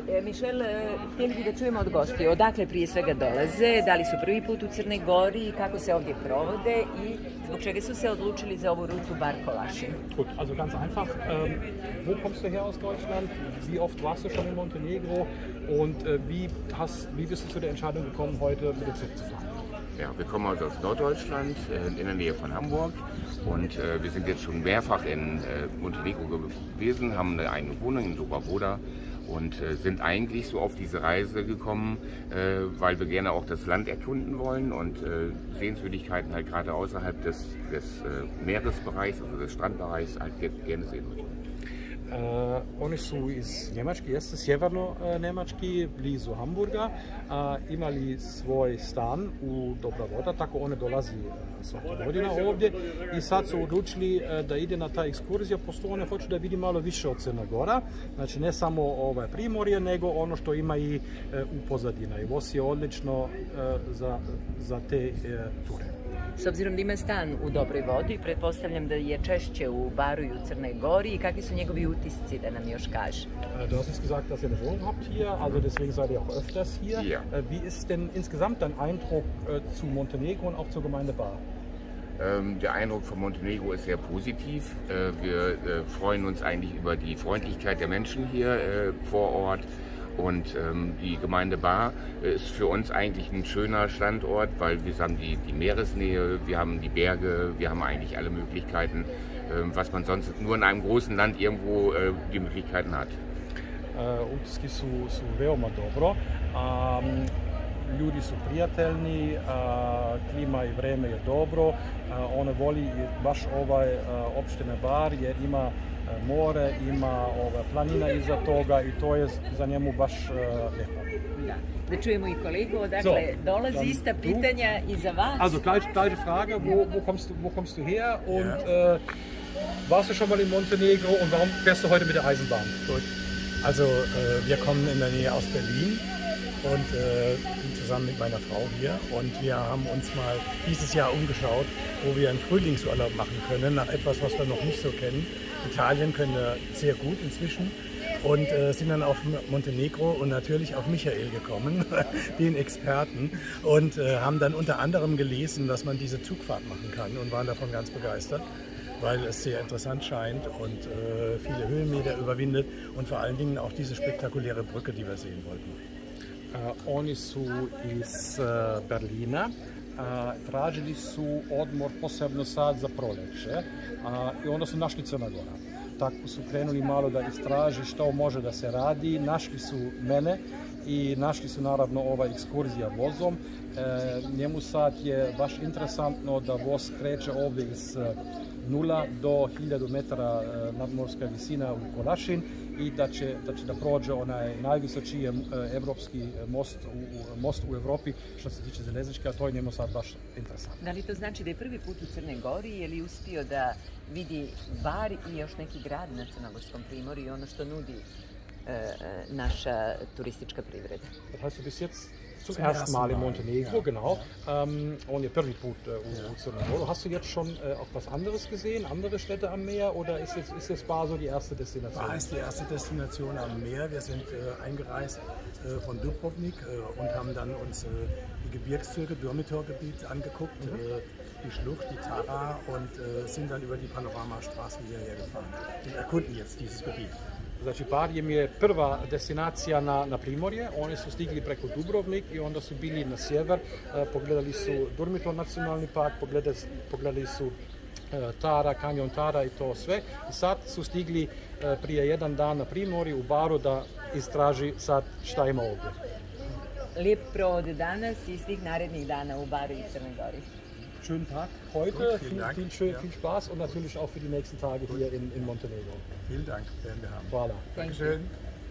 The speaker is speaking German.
Mišel, htjeli bi da čujemo od gostiju odakle prije svega dolaze, da li su prvi put u Crnoj Gori, kako se ovdje provode i zbog čega su se odlučili za ovu rutu Bar Kolašin. Gut, also ganz einfach, wo kommst du her aus Deutschland, wie oft warst du schon in Montenegro und wie bist du zu der Entscheidung gekommen, heute mit dem Zug zu fahren? Ja, wir kommen also aus Norddeutschland, in der Nähe von Hamburg und wir sind jetzt schon mehrfach in Montenegro gewesen, haben eine eigene Wohnung in Doba Voda und sind eigentlich so auf diese Reise gekommen, weil wir gerne auch das Land erkunden wollen und Sehenswürdigkeiten halt gerade außerhalb des Meeresbereichs, also des Strandbereichs, halt gerne sehen möchten. Oni su iz Njemačke, jeste sjeverno Njemački, blizu Hamburga, imali svoj stan u Dobra Voda, tako one dolazi svake godina ovdje i sad su odlučili da ide na ta ekskurzija, pošto one hoću da vidi malo više od Crne Gora, znači ne samo primorje, nego ono što ima i u pozadina i voz je odlično za te ture. S obzirom da ima stan u Dobroj Vodi, pretpostavljam da je češće u Baru i u Crnoj Gori i kakvi su njegovi utisci, da nam još kaže? Du hast jetzt gesagt, dass ihr eine Wohnung habt hier, also deswegen seid ihr auch öfters hier. Ja. Wie ist denn insgesamt dein Eindruck zu Montenegro und auch zur Gemeinde Bar? Der Eindruck von Montenegro ist sehr positiv. Wir freuen uns eigentlich über die Freundlichkeit der Menschen hier vor Ort. Und die Gemeinde Bar ist für uns eigentlich ein schöner Standort, weil wir haben die Meeresnähe, wir haben die Berge, wir haben eigentlich alle Möglichkeiten, was man sonst nur in einem großen Land irgendwo die Möglichkeiten hat. Utiski su veoma dobro, ljudi su prijateljni, klima i vreme je dobro, ona voli baš opštine Bar jer ima more, ima planina iza toga i to je za njemu baš lijepo. Da čujemo i kolegu, odakle dolazi ista pitanja i za vas. Also gleiche Frage, wo kommst du her und warst du schon mal in Montenegro und warum fährst du heute mit der Eisenbahn? Gut. Also wir kommen in der Nähe aus Berlin und sind zusammen mit meiner Frau hier und wir haben uns mal dieses Jahr umgeschaut, wo wir einen Frühlingsurlaub machen können, nach etwas, was wir noch nicht so kennen. Italien können wir sehr gut inzwischen und sind dann auf Montenegro und natürlich auf Michael gekommen, den Experten, und haben dann unter anderem gelesen, dass man diese Zugfahrt machen kann und waren davon ganz begeistert, weil es sehr interessant scheint und viele Höhenmeter überwindet und vor allen Dingen auch diese spektakuläre Brücke, die wir sehen wollten. Oni su iz Berlina, tražili su odmor posebno sad za proljeće i onda su našli Crna Gora. Tako su krenuli malo da istraži što može da se radi, našli su mene i našli su naravno ova ekskurzija vozom. Njemu sad je baš interesantno da voz kreće ovdje iz 0 do 1000 metara nadmorska visina u Kolašin i da će da prođe onaj najvisočiji evropski most u Evropi što se tiče željezničke, a to je njemu sad baš interesantno. Da li to znači da je prvi put u Crnoj Gori ili uspio da vidi Bar i još neki grad na Crnogorskom primorju i ono što nudi naša turistička privreda? Das heißt, du bist jetzt zum ersten Mal in Montenegro, ja. Genau. Und je prvi put u Crnoj Gori. Hast du jetzt schon auch was anderes gesehen, andere Städte am Meer, oder ist jetzt Bar so die erste Destination? Bar ist die erste Destination am Meer. Wir sind eingereist von Dubrovnik und haben dann uns die Gebirgszüge, Dürmitor-Gebiet angeguckt, die Schlucht, die Tara, und sind dann über die Panoramastraßen hierher gefahren und erkunden jetzt dieses Gebiet. Znači, Bar im je prva destinacija na primorje, oni su stigli preko Dubrovnik i onda su bili na sjever, pogledali su Durmitor nacionalni park, pogledali su Tara, kanjon Tara i to sve. I sad su stigli prije jedan dan na primorje u Baru da istraži sad šta ima ovdje. Lijep provod danas i svih narednih dana u Baru i Crnoj Gori. Schönen Tag heute, viel Spaß und natürlich auch für die nächsten Tage hier in Montenegro. Vielen Dank, werden wir haben. Voilà. Dankeschön.